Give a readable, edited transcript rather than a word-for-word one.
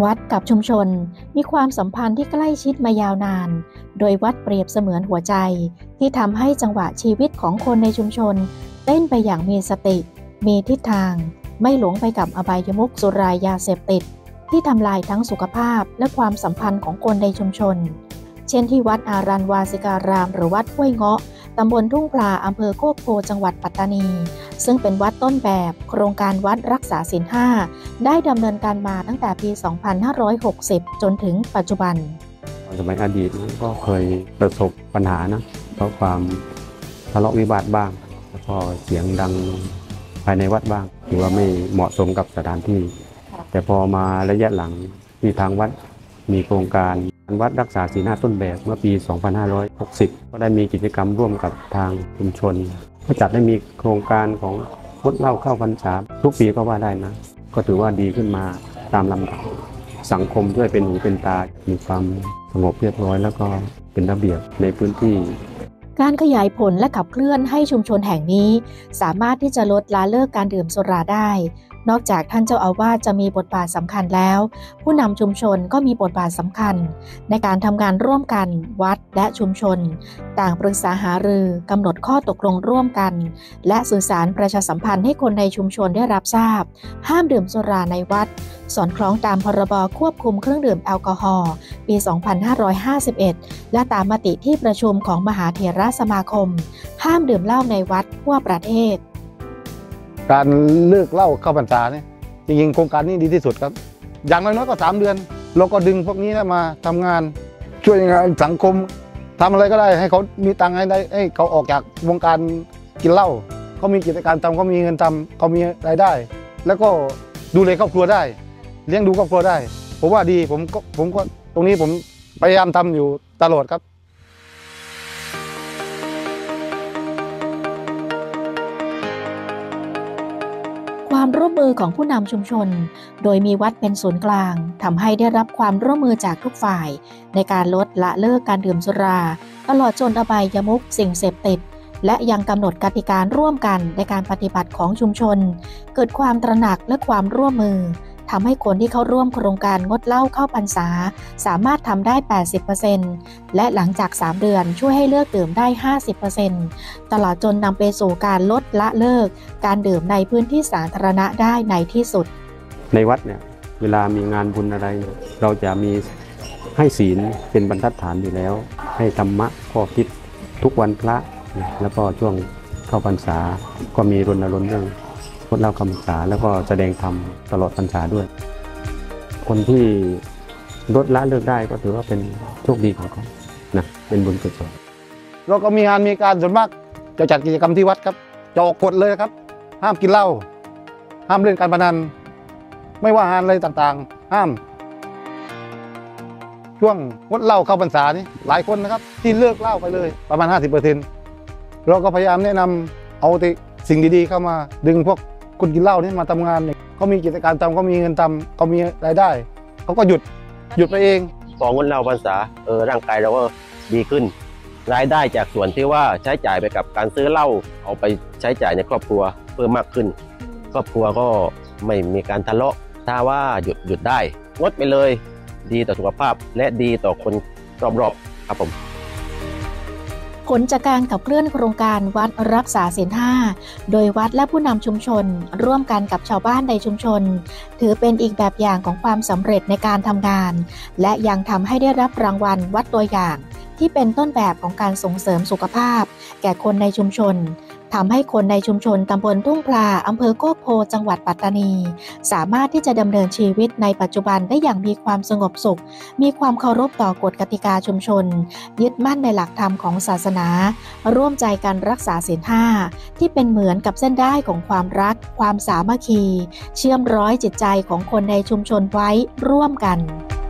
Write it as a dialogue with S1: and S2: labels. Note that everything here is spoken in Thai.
S1: วัดกับชุมชนมีความสัมพันธ์ที่ใกล้ชิดมายาวนานโดยวัดเปรียบเสมือนหัวใจที่ทำให้จังหวะชีวิตของคนในชุมชนเต้นไปอย่างมีสติมีทิศทางไม่หลงไปกับอบายมุขสุรายาเสพติดที่ทำลายทั้งสุขภาพและความสัมพันธ์ของคนในชุมชนเช่นที่วัดอารันวาสิการามหรือวัดห้วยเงาะตำบลทุ่งพลาอำเภอโคกโพจังหวัดปัตตานีซึ่งเป็นวัดต้นแบบโครงการวัดรักษาศีล 5ได้ดำเนินการมาตั้งแต่ปี 2560 จนถึงปัจจุบัน
S2: สมัยอดีตก็เคยประสบปัญหานะเพราะความทะเลาะวิวาทบ้างแล้วก็เสียงดังภายในวัดบ้างถือว่าไม่เหมาะสมกับสถานที่แต่พอมาระยะหลังที่ทางวัดมีโครงการวัดรักษาศีล 5ต้นแบบเมื่อปี 2560 ก็ได้มีกิจกรรมร่วมกับทางชุมชนก็จัดได้มีโครงการของงดเหล้าเข้าพรรษาทุกปีก็ว่าได้นะก็ถือว่าดีขึ้นมาตามลำดับสังคมด้วยเป็นหูเป็นตามีความสงบเรียบร้อยแล้วก็เป็นระเบียบในพื้นที่
S1: การขยายผลและขับเคลื่อนให้ชุมชนแห่งนี้สามารถที่จะลดละเลิกการดื่มสุราได้นอกจากท่านเจ้าอาวาสจะมีบทบาทสำคัญแล้วผู้นำชุมชนก็มีบทบาทสำคัญในการทำงานร่วมกันวัดและชุมชนต่างปรึกษาหารือกำหนดข้อตกลงร่วมกันและสื่อสารประชาสัมพันธ์ให้คนในชุมชนได้รับทราบห้ามดื่มสุราในวัดสอดคล้องตามพรบควบคุมเครื่องดื่มแอลกอฮอล์ปี 2551 และตามมติที่ประชุมของมหาเถรสมาคมห้ามดื่มเหล้าในวัดทั่วประเทศ
S3: การเลิกเหล้าเข้าพรรษาเนี่ยจริงๆโครงการนี้ดีที่สุดครับอย่างน้อยๆก็3 เดือนเราก็ดึงพวกนี้มาทำงานช่วยงานสังคมทำอะไรก็ได้ให้เขามีตังค์ให้เขาออกจากวงการกินเหล้าเขามีกิจการทำเขามีเงินทำเขามีรายได้แล้วก็ดูแลครอบครัวได้เลี้ยงดูครอบครัวได้ผมว่าดีผมก็ตรงนี้ผมพยายามทำอยู่ตลอดครับ
S1: ความร่วมมือของผู้นำชุมชนโดยมีวัดเป็นศูนย์กลางทำให้ได้รับความร่วมมือจากทุกฝ่ายในการลดละเลิกการดื่มสุราตลอดจนอบายมุขสิ่งเสพติดและยังกำหนดกติการร่วมกันในการปฏิบัติของชุมชนเกิดความตระหนักและความร่วมมือทำให้คนที่เข้าร่วมโครงการงดเหล้าเข้าพรรษาสามารถทำได้ 80% และหลังจาก3 เดือนช่วยให้เลิกดื่มได้ 50% ตลอดจนนำไปสู่การลดละเลิกการดื่มในพื้นที่สาธารณะได้ในที่สุด
S2: ในวัดเนี่ยเวลามีงานบุญอะไรเราจะมีให้ศีลเป็นบรรทัดฐานอยู่แล้วให้ธรรมะข้อคิดทุกวันพระแล้วก็ช่วงเข้าพรรษาก็มีรณรงค์เรื่องงดเหล้าเข้าพรรษาแล้วก็แสดงธรรมตลอดพรรษาด้วยคนที่ลดละเลิกได้ก็ถือว่าเป็นโชคดีของเขานะเป็นบุญกุศล
S3: เราก็มีงานมีการส่วนมากจะจัดกิจกรรมที่วัดครับจะออกกฎเลยครับห้ามกินเหล้าห้ามเล่นการพนันไม่ว่างานอะไรต่างๆห้ามช่วงงดเหล้าเข้าพรรษานี่หลายคนนะครับที่เลิกเหล้าไปเลยประมาณ 50% เราก็พยายามแนะนำเอาแต่สิ่งดีๆเข้ามาดึงพวกคนกินเหล้านี่มาทำงานเขามีกิจการทำเขามีเงินทำเขามีรายได้เขาก็หยุดไปเอง
S4: พองดเหล้าพรรษาร่างกายเราก็ดีขึ้นรายได้จากส่วนที่ว่าใช้จ่ายไปกับการซื้อเหล้าเอาไปใช้จ่ายในครอบครัวเพิ่มมากขึ้นครอบครัวก็ไม่มีการทะเลาะถ้าว่าหยุดได้งดไปเลยดีต่อสุขภาพและดีต่อคนรอบๆครับผม
S1: ผลจากการขับเคลื่อนโครงการวัดรักษาศีล 5โดยวัดและผู้นำชุมชนร่วมกันกับชาวบ้านในชุมชนถือเป็นอีกแบบอย่างของความสำเร็จในการทำงานและยังทำให้ได้รับรางวัลวัดตัวอย่างที่เป็นต้นแบบของการส่งเสริมสุขภาพแก่คนในชุมชนทำให้คนในชุมชนตำบลทุ่งพลาอำเภอโคกโพจังหวัดปัตตานีสามารถที่จะดำเนินชีวิตในปัจจุบันได้อย่างมีความสงบสุขมีความเคารพต่อกฎกติกาชุมชนยึดมั่นในหลักธรรมของศาสนาร่วมใจกันรักษาศีล 5ที่เป็นเหมือนกับเส้นด้ายของความรักความสามัคคีเชื่อมร้อยจิตใจของคนในชุมชนไว้ร่วมกัน